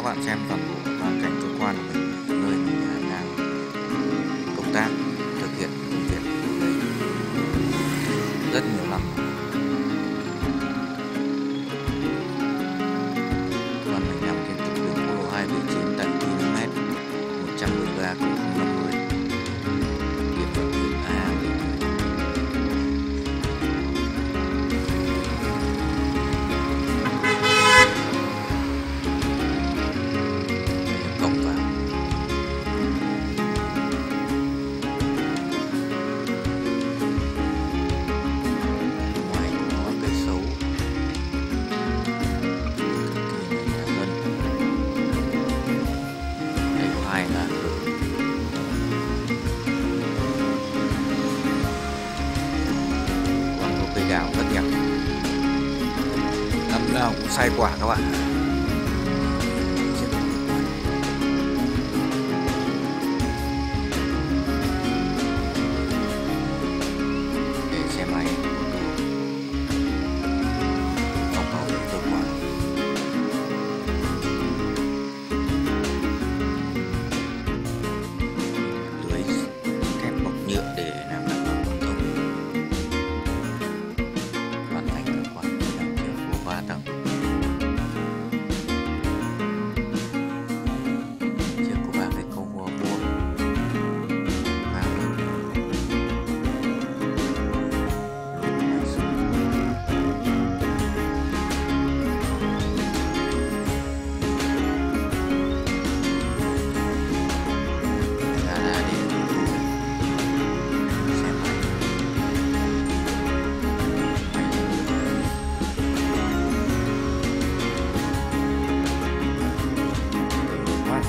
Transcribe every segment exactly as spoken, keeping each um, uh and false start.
bạn xem toàn bộ toàn cảnh cơ quan của mình, nơi mình đang công tác, thực hiện công việc ở đây rất nhiều năm. Cơ quan mình nằm trên trục đường quốc lộ hai bảy chín tại km một trăm mười ba không năm mươi, địa phận huyện A. Cổng vào ngoài có cây xấu, cực kỳ nhà dân. Đây có hai ngã đường, còn có cây đào rất đẹp, năm nào cũng sai quả các bạn. Xe máy phòng bảo vệ cơ quan, lưới thép bọc nhựa để làm đảm bảo giao thông. Hoàn thành cơ quan nằm trên phố ba tầng, chưa có ba cái cầu vuông vuông và lối ngoài xuống. Gara để xe máy, máy quát.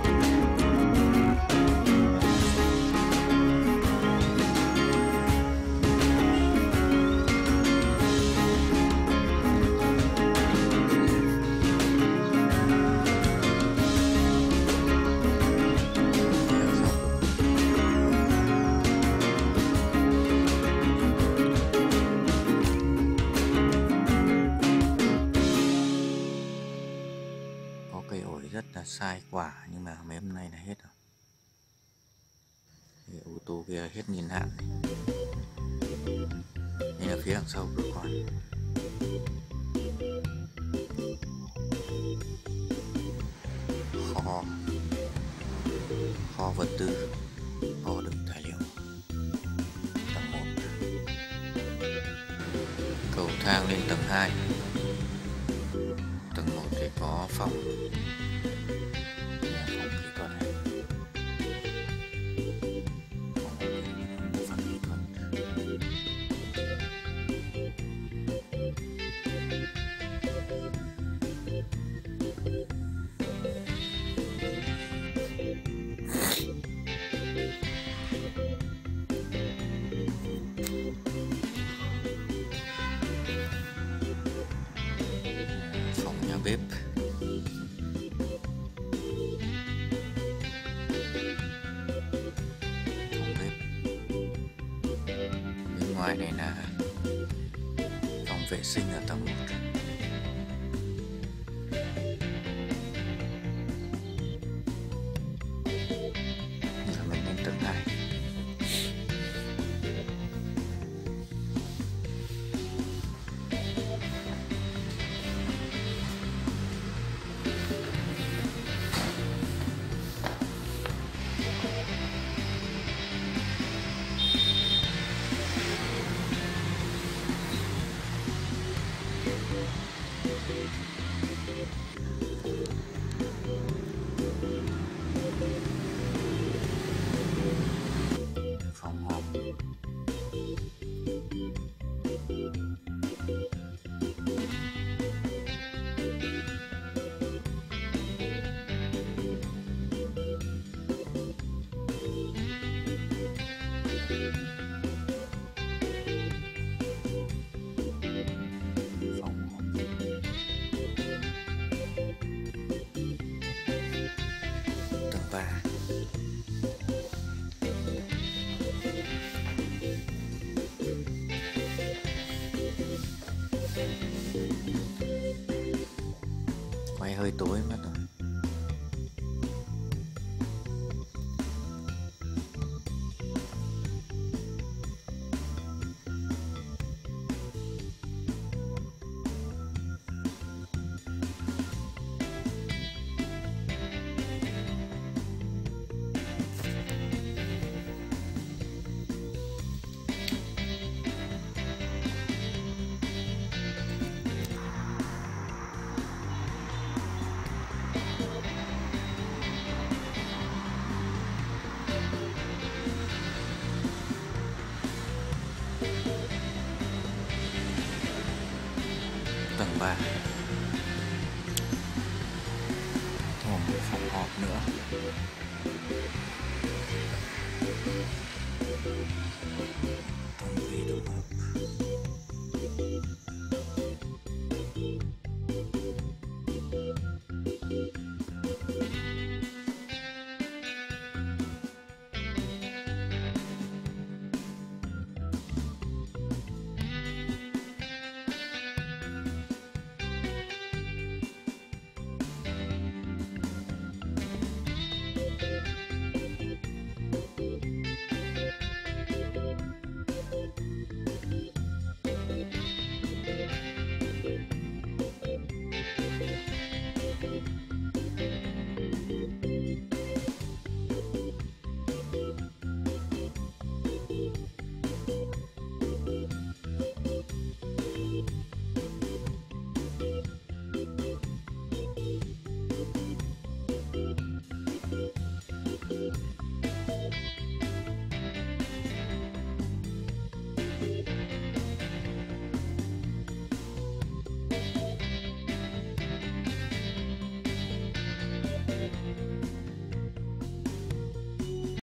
Có cây ổi rất là sai quả nhưng mà mấy hôm nay là hết rồi. Thì ô tô kia hết niên hạn này. Đây là phía đằng sau cơ quan. Kho kho vật tư, kho đựng tài liệu. Tầng một, cầu thang lên tầng hai. Tầng một thì có phòng, nhà phòng kỹ thuật này, phòng bộ phận kỹ thuật. Phòng nhà bếp, phòng bếp. Bên ngoài này là phòng vệ sinh ở tầng một. Giờ mình lên tầng hai. Phòng họp, phòng họp. Tầng ba, quay hơi tối mất rồi. tầng ba, còn một phòng họp nữa.